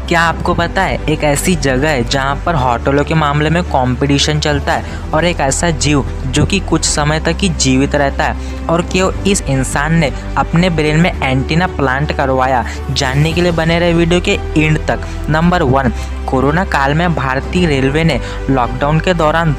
क्या आपको पता है एक ऐसी जगह है जहाँ पर होटलों के मामले में कंपटीशन चलता है और एक ऐसा जीव जो कि कुछ समय तक ही जीवित रहता है और क्यों इस इंसान ने अपने ब्रेन में एंटीना प्लांट करवाया। जानने के लिए बने रहे वीडियो के एंड तक। नंबर 1, कोरोना काल में भारतीय रेलवे ने लॉकडाउन के दौरान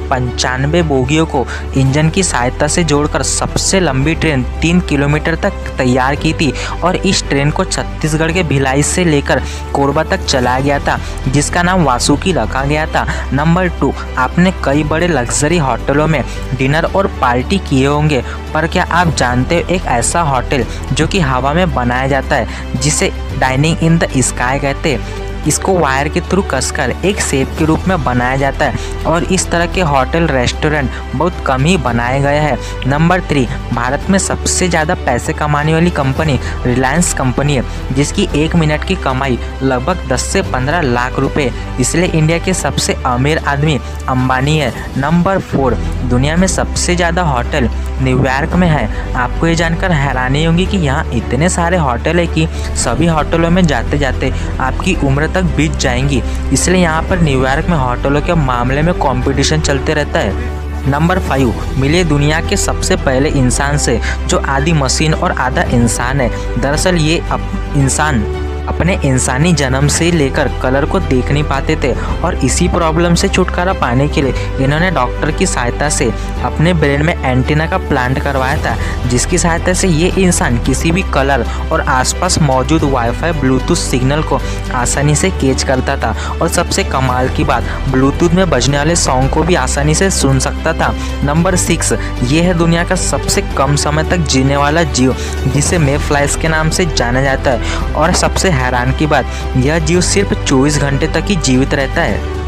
295 बोगियों को इंजन की सहायता से जोड़कर सबसे लंबी ट्रेन 3 किलोमीटर तक तैयार की थी और इस ट्रेन को छत्तीसगढ़ के भिलाई से लेकर कोरबा तक चलाया गया था, जिसका नाम वासुकी रखा गया था। नंबर 2, आपने कई बड़े लग्जरी होटलों में डिनर और पार्टी किए होंगे, पर क्या आप जानते हो एक ऐसा होटल जो कि हवा में बनाया जाता है जिसे डाइनिंग इन द स्काई कहते हैं। इसको वायर के थ्रू कसकर एक सेप के रूप में बनाया जाता है और इस तरह के होटल रेस्टोरेंट बहुत कम ही बनाए गए हैं। नंबर 3, भारत में सबसे ज़्यादा पैसे कमाने वाली कंपनी रिलायंस कंपनी है, जिसकी 1 मिनट की कमाई लगभग 10 से 15 लाख रुपए, इसलिए इंडिया के सबसे अमीर आदमी अंबानी है। नंबर 4, दुनिया में सबसे ज़्यादा होटल न्यूयॉर्क में है। आपको ये जानकर हैरानी होगी कि यहाँ इतने सारे होटल है कि सभी होटलों में जाते जाते आपकी उम्र तक बीत जाएंगी, इसलिए यहाँ पर न्यूयॉर्क में होटलों के मामले में कंपटीशन चलते रहता है। नंबर 5, मिले दुनिया के सबसे पहले इंसान से जो आधी मशीन और आधा इंसान है। दरअसल ये इंसान अपने इंसानी जन्म से लेकर कलर को देख नहीं पाते थे और इसी प्रॉब्लम से छुटकारा पाने के लिए इन्होंने डॉक्टर की सहायता से अपने ब्रेन में एंटीना का प्लांट करवाया था, जिसकी सहायता से ये इंसान किसी भी कलर और आसपास मौजूद वाईफाई ब्लूटूथ सिग्नल को आसानी से कैच करता था और सबसे कमाल की बात, ब्लूटूथ में बजने वाले सॉन्ग को भी आसानी से सुन सकता था। नंबर 6, ये है दुनिया का सबसे कम समय तक जीने वाला जीव जिसे मे फ्लाइज के नाम से जाना जाता है और सबसे हैरान की बात, यह जीव सिर्फ 24 घंटे तक ही जीवित रहता है।